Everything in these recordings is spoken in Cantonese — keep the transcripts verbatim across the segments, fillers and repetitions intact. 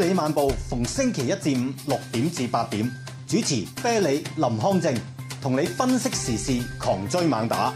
理漫步逢星期一至五六點至八點，主持啤梨林康正，同你分析時事，狂追猛打。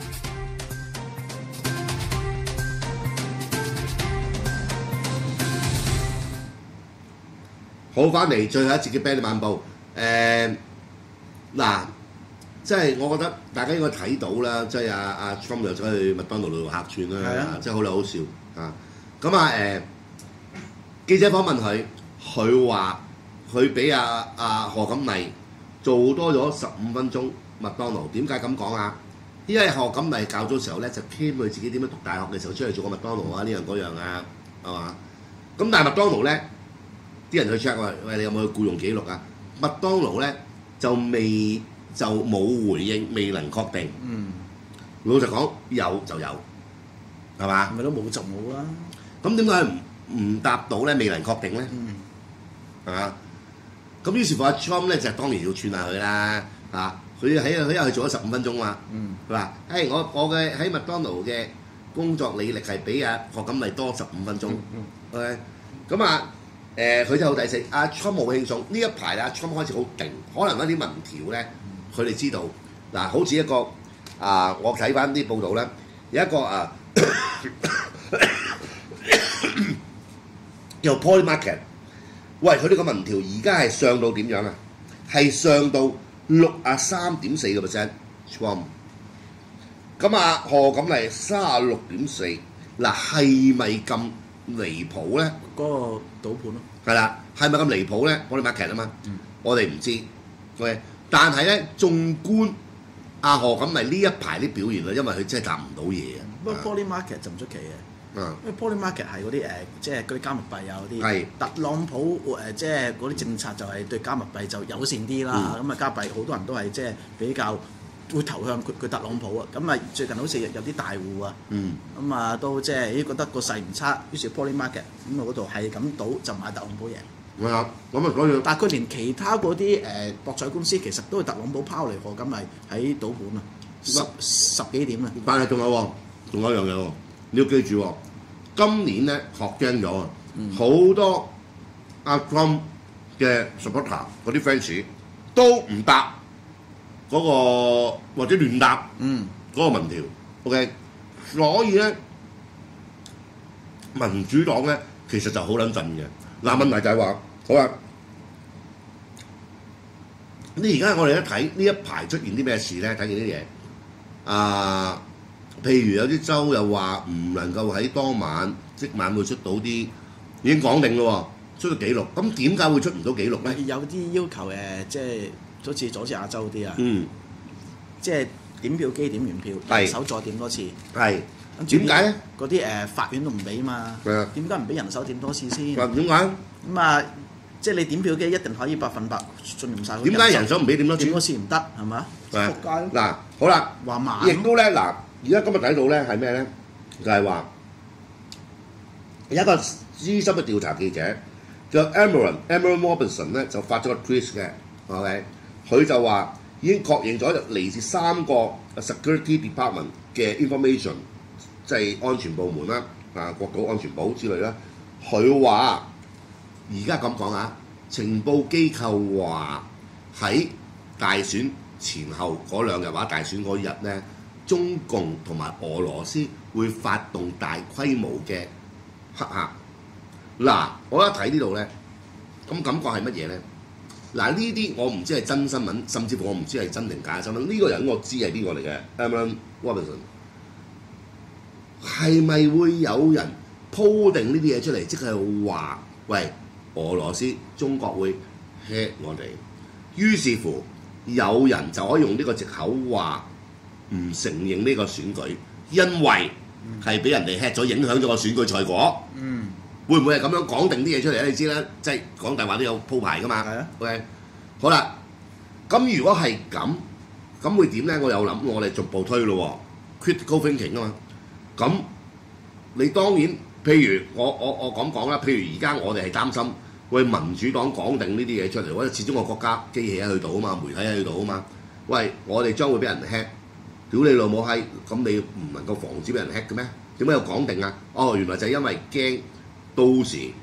好，翻嚟最後一節嘅啤梨漫步，誒嗱，即係我覺得大家應該睇到啦，即係阿阿 Trump 又走去麥當勞度客串啦，即係好嚟好笑啊！咁啊誒，記者訪問佢，佢話佢俾阿阿何錦麗做多咗十五分鐘麥當勞，點解咁講啊？因為何錦麗教咗時候咧，就編佢自己點樣讀大學嘅時候出嚟做過麥當勞啊，呢樣嗰樣啊，係嘛？咁但係麥當勞咧。啲人去 check 話，喂，你有冇去僱用記錄啊？麥當勞咧就未就冇回應，未能確定。嗯，老實講，有就有，係嘛？ 咪都冇就冇啦。 咁點解唔唔答到咧？未能確定咧？嗯，係嘛？咁於是乎阿 Trump 咧就當然要串下佢啦，嚇！佢喺佢又去做咗十五分鐘嘛。嗯，佢話：誒，我我嘅喺麥當勞嘅工作履歷係比阿何錦麗多十五分鐘。嗯 OK， 咁啊。誒佢、呃、就好抵死，阿 Trump 冇輕鬆呢一排咧，阿 Trump 開始好勁，可能一啲民調咧，佢哋知道嗱，好似一個啊、呃，我睇翻啲報道咧，有一個啊叫 Polymarket， 喂，佢呢個民調而家係上到點樣啊？係上到六啊三點四個 percent，Trump， 咁啊何錦麗三啊六點四，嗱係咪咁離譜咧？ 嗰個賭盤咯， 係啦，係咪咁離譜咧？我哋 market 啊嘛，嗯、我哋唔知 ，OK。但係咧，縱觀阿何錦麗呢一排啲表現啦，因為佢真係答唔到嘢啊。 不過 Poly Market 就唔出奇嘅， 嗯、 因為 Poly Market 係嗰啲誒，即係嗰啲加密幣啊嗰啲。 係特朗普誒、呃，即係嗰啲政策就係對加密幣就友善啲啦。咁啊、嗯，加幣好多人都係即係比較會投向佢佢特朗普啊。咁啊，最近好似有啲大戶啊，咁啊、嗯、都即係咦覺得個勢唔差，於是 Poly Market 咁啊嗰度係咁賭就買特朗普贏。 係啊，咁啊所以， 但係佢連其他嗰啲誒博彩公司其實都係特朗普拋嚟何錦麗喺賭盤啊，十十幾點啊。 但係仲有喎，仲有一樣嘢喎，你要記住喎，今年咧學驚咗啊，好、嗯、多阿 Trump 嘅 supporter 嗰啲 fans 都唔答嗰、那個或者亂答嗯嗰個民調 ，OK， 所以咧民主黨咧其實就好撚震嘅。嗱問題就係話，好啦，你而家我哋一睇呢一排出現啲咩事咧？睇見啲嘢啊，譬如有啲州又話唔能夠喺當晚即晚會出到啲已經講定咯喎，出到記錄。咁點解會出唔到記錄咧？ 有啲要求誒，即係好似佐治亞州啲啊， 嗯， 即係點票機點完票，人手再點多次。 係。點解咧？ 嗰啲誒法院都唔俾嘛。係啊。點解唔俾人手點多次先？ 點解？ 咁啊，即係你點票機一定可以百分百信任晒。 點解人手唔俾點多次？ 點多次唔得係嘛？仆街。 嗱，好啦， 話慢。 亦都咧，嗱，而家今日睇到咧係咩咧？就係話有一個資深嘅調查記者叫 Emerald Emerald Robinson 咧，就發咗個 tweet 嘅 ，OK， 佢就話已經確認咗嚟自三個 security department 嘅 information。即係安全部門啦，啊國土安全部之類啦。佢話而家咁講啊，情報機構話喺大選前後嗰兩日或者大選嗰日咧，中共同埋俄羅斯會發動大規模嘅黑客。嗱，我一睇呢度咧，咁感覺係乜嘢咧？嗱，呢啲我唔知係真新聞，甚至乎我唔知係真定假新聞。呢、這個人我知係邊個嚟嘅 ，Emerald Robinson。係咪會有人鋪定呢啲嘢出嚟？即係話，喂，俄羅斯、中國會 hack 我哋，於是乎有人就可以用呢個藉口話唔承認呢個選舉，因為係俾人哋 hack 咗，影響咗個選舉賽果。嗯，會唔會係咁樣講定啲嘢出嚟咧？你知啦，即係講大話都有鋪排噶嘛。係啊。OK， 好啦，咁如果係咁，咁會點咧？我有諗，我哋逐步推咯喎 ，critical thinking 啊嘛。咁你當然，譬如我我我咁講啦，譬如而家我哋係擔心，喂民主黨講定呢啲嘢出嚟，或者始終個國家機器喺度啊嘛，媒體喺度啊嘛，喂我哋將會俾人 hack， 屌你老母閪，咁你唔能夠防止俾人 hack 嘅咩？點解要講定啊？哦，原來就係因為驚到時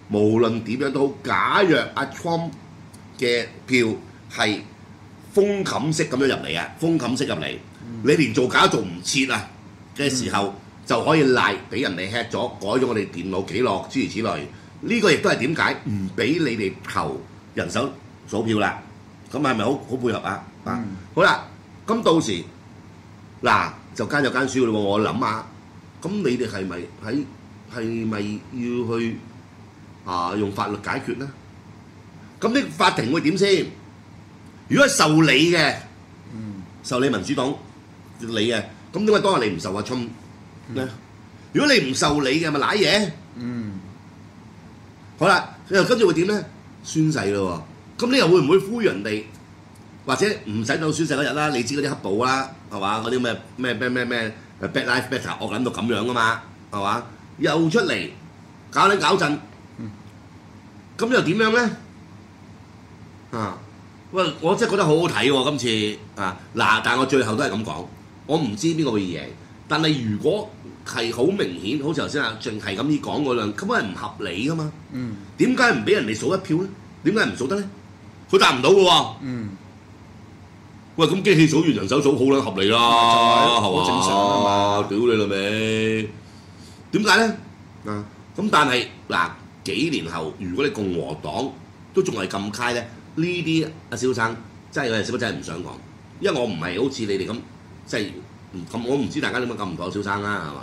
無論點樣都好，假若阿 Trump 嘅票係封冚式咁樣入嚟啊，封冚式入嚟，嗯、你連做假做唔切啊嘅時候，嗯、就可以賴俾人哋 hack 咗，改咗我哋電腦記錄諸如此類。呢、這個亦都係點解唔俾你哋投人手數票啦？咁係咪好好配合啊？嗯、啊，好啦，咁到時嗱就奸就奸輸咯喎！我諗下，咁你哋係咪喺係咪要去啊用法律解決咧？咁呢法庭會點先？如果係受理嘅，嗯、受理民主黨理嘅，咁點解當日你唔受阿侵咧？嗯、如果你唔受理嘅，咪賴嘢。嗯。好啦，又跟住會點咧？宣誓咯喎，咁你又會唔會呼籲人哋，或者唔使到宣誓嗰日啦？你知嗰啲黑暴啦，係嘛？嗰啲咩咩咩咩咩 Black Lives Matter，我諗到咁樣噶嘛，係嘛？又出嚟搞你搞震，咁、嗯、又點樣咧？啊！喂，我真係覺得好好睇喎，今次啊嗱，但係我最後都係咁講，我唔知邊個會贏，但係如果係好明顯，好似頭先阿淨係咁樣講嗰樣，根本係唔合理噶嘛。嗯。點解唔俾人哋數一票咧？點解唔數得咧？佢答唔到嘅喎。嗯。喂，咁機器數完人手數好撚合理啦，係嘛？好正常啊嘛。屌你老味！點解咧？啊，咁但係嗱，幾年後如果你共和黨都仲係咁揩咧，呢啲阿蕭生真係有陣時真係唔想講，因為我唔係好似你哋咁，即係咁我唔知大家點解咁唔妥蕭生啦，係嘛？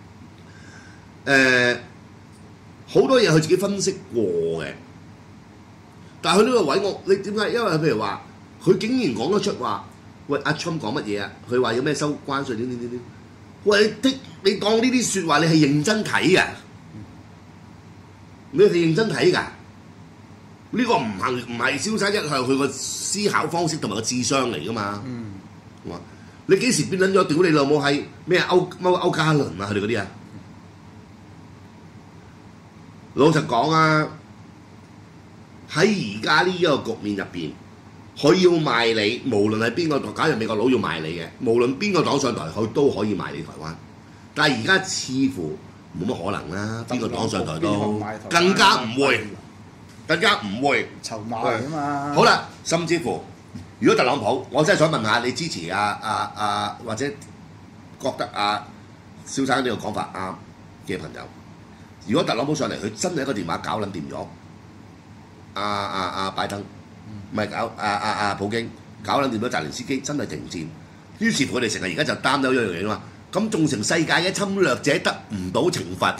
誒，好多嘢佢自己分析過嘅，但係佢呢個位我你點解？因為譬如話，佢竟然講得出話，喂阿 Trump 講乜嘢啊？佢話有咩收關稅點點點點，喂你你當呢啲説話你係認真睇㗎？你係認真睇㗎？呢個唔係唔係蕭生一向佢個思考方式同埋個智商嚟㗎嘛？嗯，話你幾時變撚咗？屌你老母係咩歐歐歐嘉倫啊？佢哋嗰啲啊？老實講啊，喺而家呢一個局面入邊，佢要賣你，無論係邊個黨，假如美國佬要賣你嘅，無論邊個黨上台，佢都可以賣你台灣。但係而家似乎冇乜可能啦，邊個黨上台都更加唔會，更加唔會籌碼啊嘛。 好啦，甚至乎，如果特朗普，我真係想問下你支持啊啊啊，或者覺得啊蕭生呢個講法啱嘅朋友。如果特朗普上嚟，佢真係一個電話搞撚掂咗，阿阿阿拜登，唔係搞阿阿阿普京搞撚掂咗澤連斯基，真係停戰。於是乎佢哋成日而家就擔憂一樣嘢嘛，咁仲成世界嘅侵略者得唔到懲罰，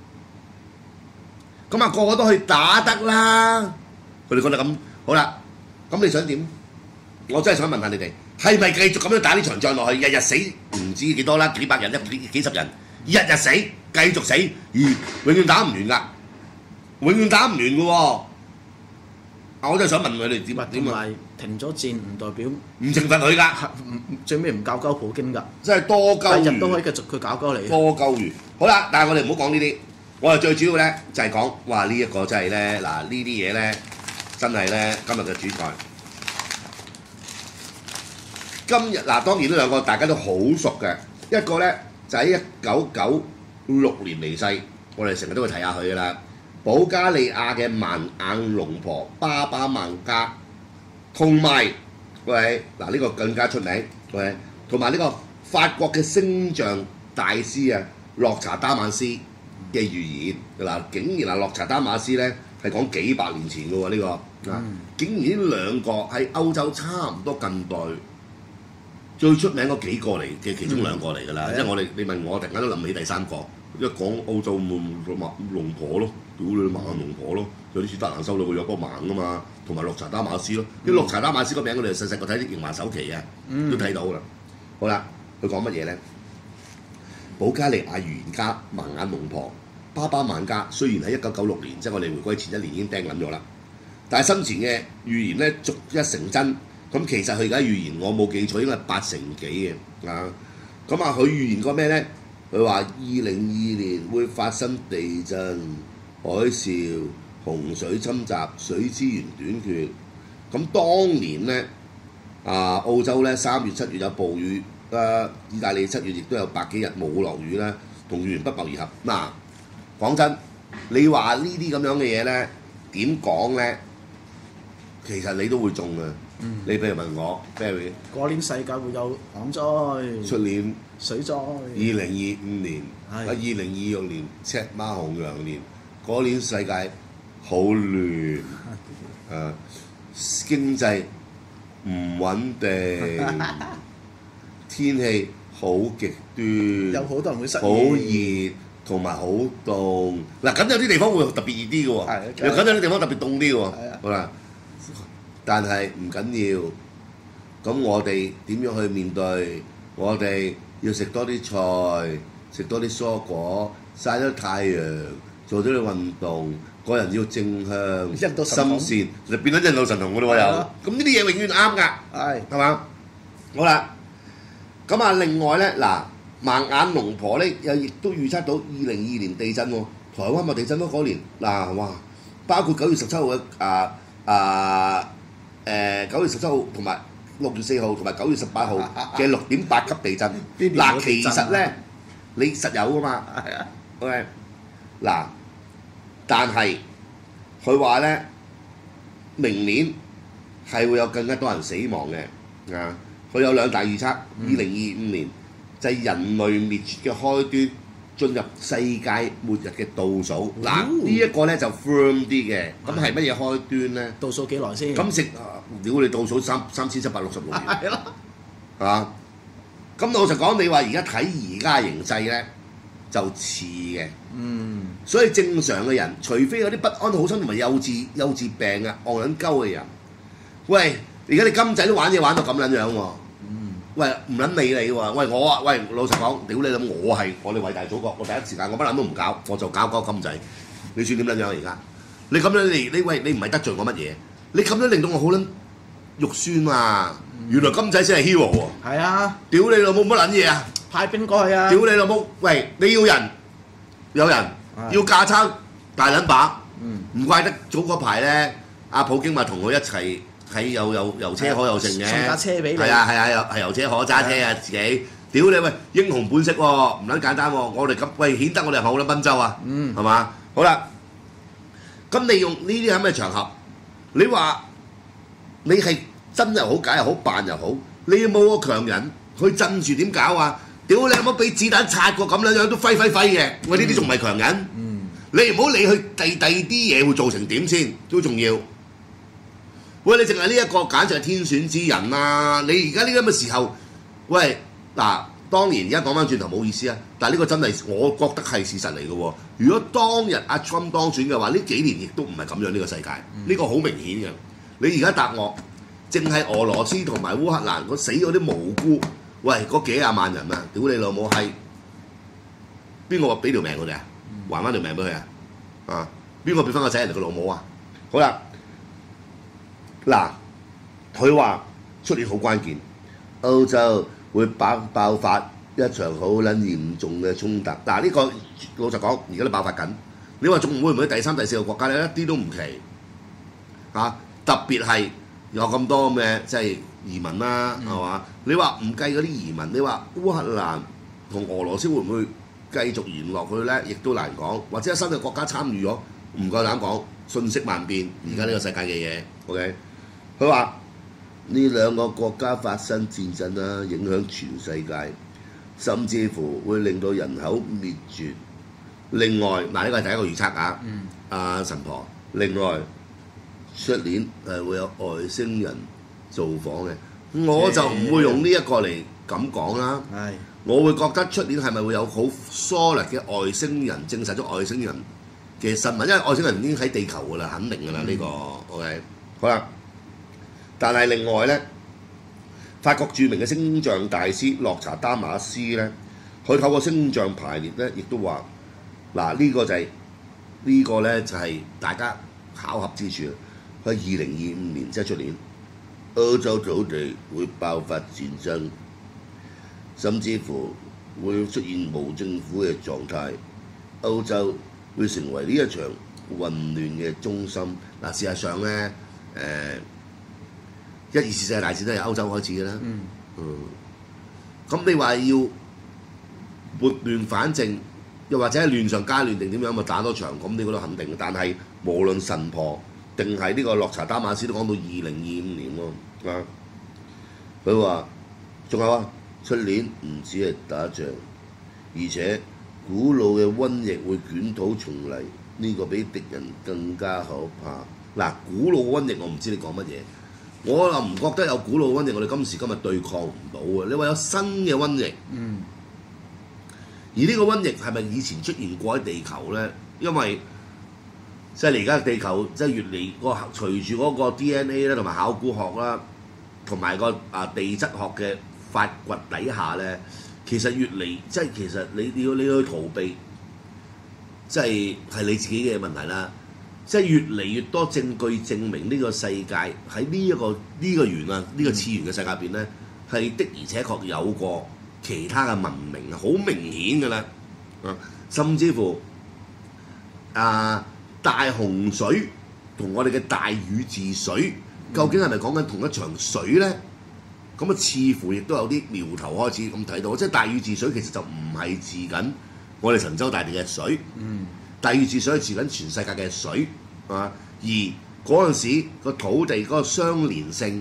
咁啊個個都去打得啦。佢哋覺得咁好啦，咁你想點？我真係想問下你哋，係咪繼續咁樣打呢場仗落去，日日死唔知幾多啦，幾百人一幾幾十人，日日死？繼續死，而永遠打唔完㗎，永遠打唔完嘅喎。啊，我真係想問佢哋點啊點啊！ 停咗戰唔代表唔懲罰佢㗎， 最尾唔搞鳩普京㗎， 真係多鳩魚， 日都可以繼續佢搞鳩你。 多鳩魚。好啦，但係我哋唔好講呢啲，我哋最主要咧就係講哇呢一個真係咧嗱呢啲嘢咧真係咧今日嘅主菜。今日嗱當然呢兩個大家都好熟嘅，一個咧就喺一九九六年離世，我哋成日都會睇下佢㗎啦。保加利亞嘅萬硬龍婆巴巴曼加，同埋喂嗱呢個更加出名，喂同埋呢個法國嘅星象大師啊，洛查丹馬斯嘅預言嗱，竟然啊洛查丹馬斯咧係講幾百年前嘅喎呢個啊，嗯、竟然呢兩個喺歐洲差唔多近代最出名嗰幾個嚟嘅其中兩個嚟㗎啦，因為、嗯、我哋你問我，突然間都諗起第三個。一講澳洲咪馬龍婆咯，屌你盲龍婆咯，有啲似德蘭修女佢有個盲啊嘛，同埋洛查丹馬斯咯，啲洛查丹馬斯個名我哋細細個睇啲《熒華首期》啊，都睇到噶啦。好啦，佢講乜嘢咧？保加利亞預言家盲眼龍婆巴巴曼加，雖然喺一九九六年，即係我哋回歸前一年已經釘撚咗啦，但係生前嘅預言咧逐一成真。咁其實佢而家預言我冇記錯應該係八成幾嘅啊。咁啊，佢預言過咩咧？佢話：二零二二年會發生地震、海嘯、洪水侵襲、水資源短缺。咁當年咧，啊澳洲咧三月七月有暴雨，啊意大利七月亦都有百幾日冇落雨啦，同預言不謀而合。嗱、啊，講真， 你話呢啲咁樣嘅嘢咧，點講咧？其實你都會中嘅。嗯、你譬如問我 Barry， 嗰年世界會有旱災、 出年水災。 二零二五年啊，二零二六年赤馬紅羊年，嗰年世界好亂，誒、經濟唔穩定，天氣好極端， 有好多人會失業， 好熱同埋好凍。嗱，咁有啲地方會特別熱啲嘅喎，又咁有啲地方特別凍啲嘅喎。好啦，但係唔緊要。咁我哋點樣去面對？我哋要食多啲菜，食多啲蔬果，曬多太陽，做多啲運動，個人要正向、心善，就變咗印度神童嘅咯喎又。咁呢啲嘢永遠啱㗎，係係嘛？好啦，咁啊另外咧嗱，盲眼龍婆咧又亦都預測到二零二二年地震喎，台灣咪地震咯嗰年嗱哇，包括九月十七號嘅啊啊誒九月十七號同埋六月四號同埋九月十八號嘅六點八級地震。嗱，其實咧你實有㗎嘛？係啊。OK。嗱，但係佢話咧，明年係會有更加多人死亡嘅啊！佢有兩大預測，二零二五年就係人類滅絕嘅開端，進入世界末日嘅倒數。嗱，呢一個咧就 firm 啲嘅。咁係乜嘢開端咧？ 倒數幾耐先？ 咁食屌你倒數三三千七百六十六年。係咯。啊！咁老實講，你話而家睇而家形勢咧，就似嘅。嗯。所以正常嘅人，除非有啲不安好心同埋幼稚幼稚病啊、戇撚鳩嘅人，喂，而家你金仔都玩嘢玩到咁撚樣喎。嗯。喂，唔撚理你喎。喂，我啊，喂，老實講，屌你諗，我係我哋偉大祖國，我第一時間我不撚都唔搞，我就搞嗰個金仔。你算點撚樣而家？你咁樣你你喂你唔係得罪我乜嘢？你咁樣令到我好撚肉酸啊！原來金仔先係 hero 喎。係啊！屌你老母乜撚嘢啊！派兵過去啊！屌你老母！喂，你要人有人，要架撐大撚把，唔怪得早嗰排咧，阿普京咪同佢一齊喺有有遊車河又剩嘅，送架車俾你。係啊係啊，有係遊車河揸車啊自己。屌你喂，英雄本色喎，唔撚簡單喎！我哋咁喂顯得我哋係咪好撚賓州啊？嗯，係嘛？好啦，咁你用呢啲咁嘅場合，你話你係真又好，假又好，扮又好，你有冇個強人去鎮住點搞啊？屌你有冇俾子彈擦過咁樣樣都揮揮揮嘅？喂，呢啲仲唔係強人？嗯、你唔好理佢第第二啲嘢會做成點先，都重要。喂，你淨係呢一個簡直係天選之人啊！你而家呢咁嘅時候，喂嗱，當然而家講翻轉頭冇意思啊！但係呢個真係我覺得係事實嚟嘅喎。如果當日阿 Trump 當選嘅話，呢幾年亦都唔係咁樣呢、呢個世界，呢、嗯、個好明顯嘅。你而家答我，淨係俄羅斯同埋烏克蘭嗰死嗰啲無辜。喂，嗰幾廿萬人啊！屌你老母係邊個俾條命佢哋啊？還翻條命俾佢啊！啊，邊個俾翻個仔人哋個老母啊？好啦，嗱，佢話出年好關鍵，歐洲會爆爆發一場好撚嚴重嘅衝突。嗱，呢個老實講，而家都爆發緊。你話仲會唔會第三、第四個國家咧？一啲都唔奇啊！特別係有咁多嘅即係移民啦，係嘛、嗯？你話唔計嗰啲移民，你話烏克蘭同俄羅斯會唔會繼續延落去咧？亦都難講。或者新嘅國家參與咗，唔夠膽講。瞬息萬變，而家呢個世界嘅嘢 ，OK？ 佢話呢兩個國家發生戰爭啦，影響全世界，甚至乎會令到人口滅絕。另外，嗱呢個係第一個預測啊，嗯、阿神婆。另外，出年係會有外星人造訪嘅，我就唔會用呢一個嚟咁講啦。係，我會覺得出年係咪會有好 solid 嘅外星人證實咗外星人嘅新聞，因為外星人已經喺地球㗎啦，肯定㗎啦呢個。OK， 好啦。但係另外咧，法國著名嘅星象大師洛查丹馬斯咧，佢透過星象排列咧，亦都話嗱呢個就係、是、呢、這個咧就係、是、大家巧合之處。佢二零二五年即係出年，歐洲土地會爆發戰爭，甚至乎會出現無政府嘅狀態，歐洲會成為呢一場混亂嘅中心。嗱，事實上咧，誒、呃、一二次世界大戰都係歐洲開始嘅啦。嗯。嗯。咁你話要撥亂反正， 又或者係亂上加亂定點樣咪打多場，咁呢個都肯定嘅。但係無論神婆定係呢個洛查丹馬斯都講到二零二五年喎，啊，佢話仲有啊，出年唔止係打仗，而且古老嘅瘟疫會捲土重嚟，呢、這個比敵人更加可怕。嗱，古老瘟疫我唔知你講乜嘢，我又唔覺得有古老瘟疫，我哋今時今日對抗唔到嘅。你話有新嘅瘟疫，嗯，而呢個瘟疫係咪以前出現過喺地球咧？因為即係你而家地球即係越嚟個隨住嗰個 D N A 咧，同埋考古學啦，同埋個啊地質學嘅發掘底下咧，其實越嚟即係其實你你要你要去逃避，即係係你自己嘅問題啦。即係越嚟越多證據證明呢個世界喺呢一個呢、呢個元啊呢、呢個次元嘅世界入邊咧，係的而且確有過其他嘅文明啊，好明顯㗎啦，啊，甚至乎啊大洪水同我哋嘅大禹治水，究竟係咪講緊同一場水咧？咁啊，似乎亦都有啲苗頭開始咁睇到，即係大禹治水其實就唔係治緊我哋神州大地嘅水。嗯。大禹治水係治緊全世界嘅水，啊！而嗰陣時個土地嗰個相連性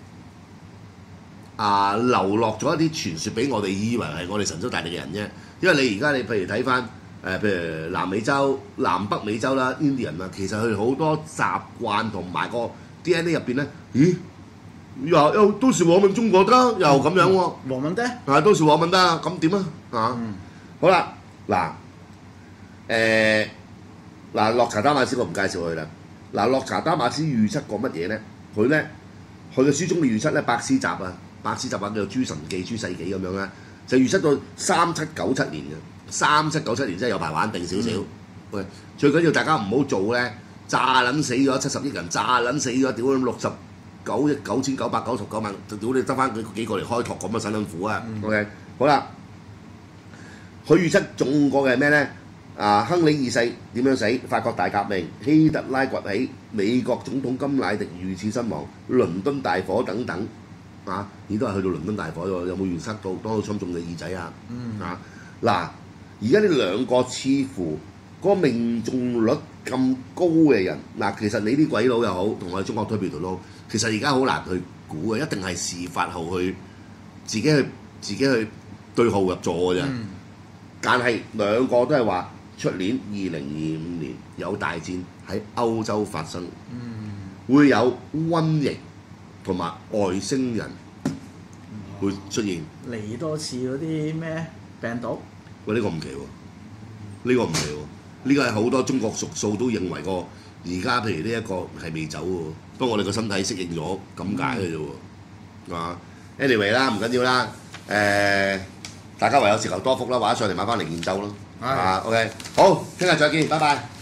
啊，流落咗一啲傳說俾我哋，以為係我哋神州大地嘅人啫。因為你而家你譬如睇翻誒，譬如南美洲、南北美洲啦 ，Indian 啊，其實佢哋好多習慣同埋個 D N A 入邊咧，咦？又又都是我們中國得，又咁樣喎。 我們得啊，都是我們得，咁點啊？啊， 嗯、 好啦，嗱。誒嗱，洛查丹馬斯我唔介紹佢啦。嗱，洛查丹馬斯預測過乜嘢咧？佢咧，佢嘅書中嘅預測咧，百詩集啊，百詩集啊叫做諸神記、諸世紀咁樣啦，就預測到三七九七年嘅，三七九七年真係有排玩定少少。喂、嗯，最緊要大家唔好做咧，炸撚死咗七十億人，炸撚死咗屌六十九億九千九百九十九萬，屌你得翻佢幾個嚟開拓咁嘅辛辛苦啊、嗯、！OK， 好啦，佢預測中過嘅係咩咧？啊，亨利二世點樣死？法國大革命、希特拉崛起、美國總統甘迺迪遇刺身亡、倫敦大火等等，啊，你都係去到倫敦大火喎，有冇預測到當到侵中嘅耳仔啊？嗯、啊，嗱，而家呢兩個似乎嗰個命中率咁高嘅人，嗱，其實你啲鬼佬又好，同我哋中國推背圖都好，其實而家好難去估嘅，一定係事發後去自己去自己去對號入座嘅啫。嗯、但係兩個都係話。出年二零二五年有大戰喺歐洲發生，嗯、會有瘟疫同埋外星人會出現。 嚟多次嗰啲咩病毒？ 喂，呢、呢個唔奇喎，呢、呢個唔奇喎，呢個係好多中國術數都認為過，而家譬如呢一個係未走喎，不過我哋個身體適應咗咁解嘅啫喎，啊 anyway 啦，唔緊要啦，誒、呃、大家唯有自求多福啦，或者上嚟買翻嚟研究咯。啊 ，OK， 好，聽日再見，拜拜。